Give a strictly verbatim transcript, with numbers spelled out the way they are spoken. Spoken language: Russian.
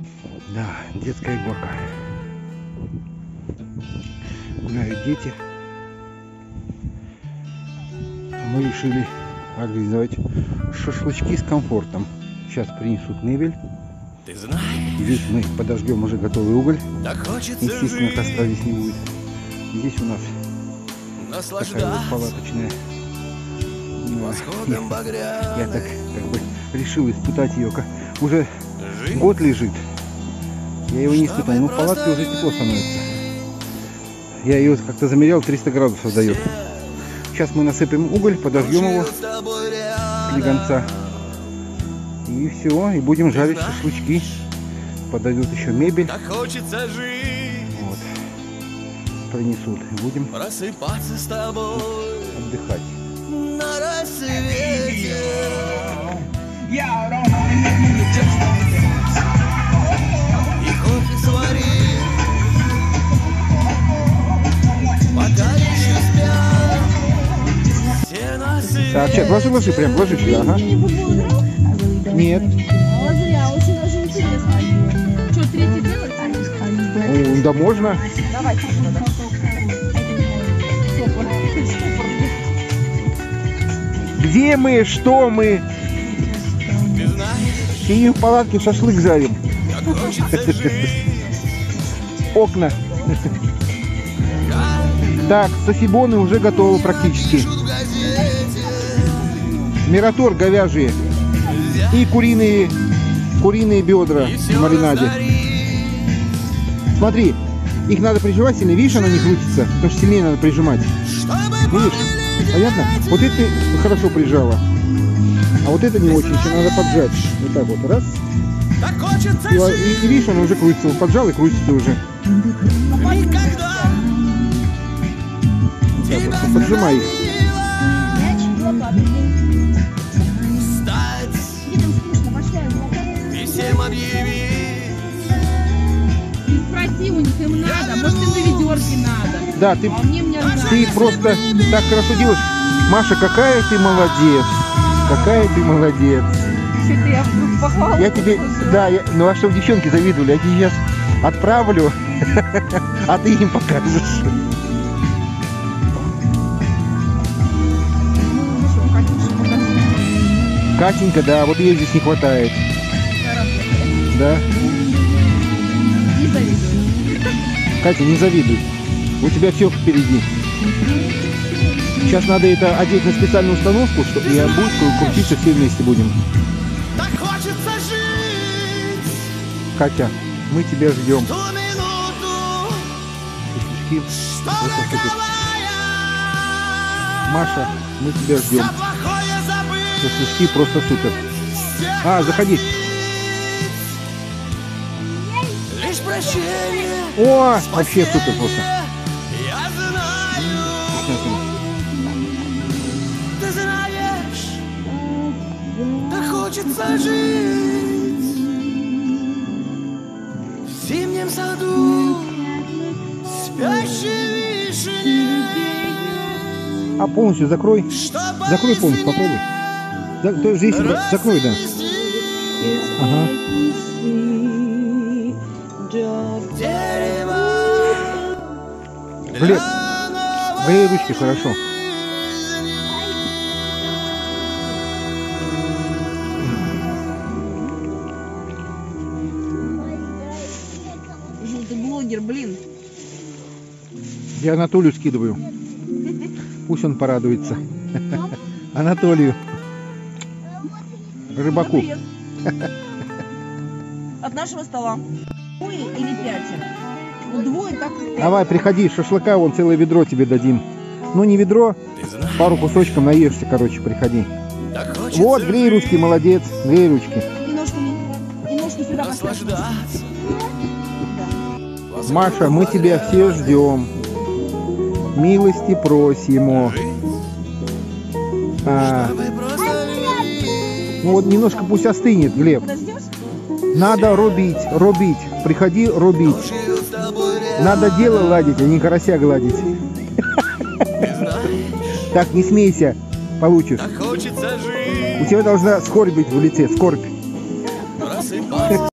Да, детская горка. Гуляют дети. Мы решили организовать шашлычки с комфортом. Сейчас принесут мебель. Ты знаешь, здесь мы подожгем уже готовый уголь. Естественно, костра здесь не будет. Здесь у нас такая вот палаточная. Я, я так как бы решил испытать ее. Уже Жить? год лежит. Я его не испытал, но в палатке уже тепло становится. Я ее как-то замерял, триста градусов дает. Сейчас мы насыпем уголь, подожгем его до конца. И все, и будем жарить шашлычки. Подойдут еще мебель. Вот. Принесут. И будем просыпаться с тобой, отдыхать. На рассвете. И кофе свари, пока еще спят все носы. Так, сейчас, ложи, ложи, прям ложи сюда, ага. Нет. А зря, очень даже интересно. Что, третий делать? Ну, да можно. Давай, тогда. Где мы? Что мы? Сидим в палатке, шашлык жарим. Окна. Так, сосибоны уже готовы практически. Мираторг говяжьи. И куриные, куриные бедра в маринаде. Смотри, их надо прижимать сильно. Видишь, она не крутится, потому что сильнее надо прижимать. Видишь? Понятно? Вот это ты хорошо прижала. А вот это не очень, еще надо поджать. Вот так вот, раз. И, и, и видишь, она уже крутится. Вот поджал и крутится уже. Так, вот, поджимай их. Спроси у них, им надо. Может, им на ведерке надо. Да, ты, а мне, мне ты просто так хорошо делаешь. Маша, какая ты молодец. Какая ты молодец. Что-то я вдруг похвалу. Я тебе, да, я, ну а чтобы девчонки завидовали, я тебе сейчас отправлю, а ты им покажешь. Катенька, да, вот ее здесь не хватает. Да. Не завидую. Катя, не завидуй. У тебя все впереди. Сейчас надо это одеть на специальную установку, что и будет крутиться, все вместе будем. Так хочется жить. Катя, мы тебя ждем. Ту минуту, Шашлычки. что Вот так вот. роковая. Маша, мы тебя ждем. За плохое забыть. Шашлычки просто супер. А, заходи. Лишь прощение. О, вообще супер просто. Я знаю, ты знаешь, так хочется жить в зимнем саду, спящей вишне. А полностью закрой. Чтобы Закрой полностью, попробуй. За, то, здесь закрой, да. Ага. дерево Глеб, моей ручки хорошо. Ты блогер, блин. Я Анатолию скидываю. Пусть он порадуется. Анатолию. Рыбаку. Привет. От нашего стола. Двое или пятеро? Ну, двое, так и пять. Давай, приходи, шашлыка, вон целое ведро тебе дадим. Ну, не ведро, пару кусочков наешься, короче, приходи. Вот, грей ручки, молодец, грей ручки. И ножками, и ножки сюда поставь. Маша, мы тебя все ждем. Милости просим. А, ну вот немножко пусть остынет, Глеб. Подождешь? Надо рубить, рубить. Приходи рубить. Надо дело ладить, а не карася гладить. Так, не смейся, получишь. У тебя должна скорбь быть в лице, скорбь.